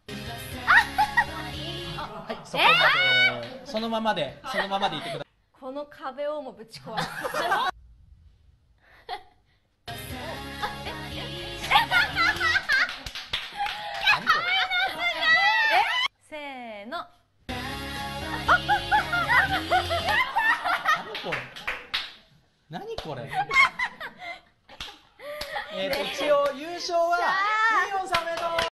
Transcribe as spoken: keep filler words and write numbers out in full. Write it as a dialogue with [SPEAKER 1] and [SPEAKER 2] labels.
[SPEAKER 1] はい、そこまで、そのままで、そのままでいてください。
[SPEAKER 2] この壁をもぶち壊す。せーの。
[SPEAKER 1] 何これ。何これ。えっと、一応優勝はミニオンさんおめでとう。